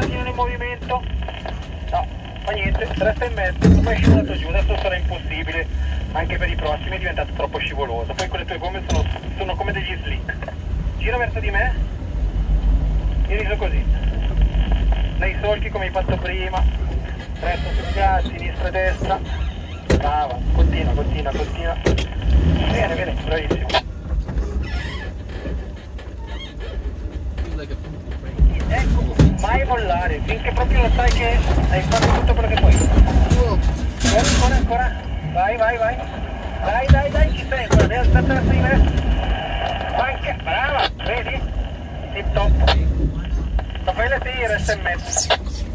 piantino nel movimento. No, fa niente, resta in mezzo, ormai è scivolato giù, adesso sarà impossibile, anche per i prossimi è diventato troppo scivoloso. Poi quelle tue gomme sono come degli slick. Gira verso di me e riso così. Nei solchi come hai fatto prima, resta sul gas, sinistra e destra. Brava, continua. Bene, bravissimo. Ecco, mai mollare, finché proprio lo sai che hai fatto tutto quello che puoi. Ancora. Vai. Dai, ci sei ancora, devi alzare la prima. Anche, brava, vedi? Tip top. Raffaele sì, resta in mezzo.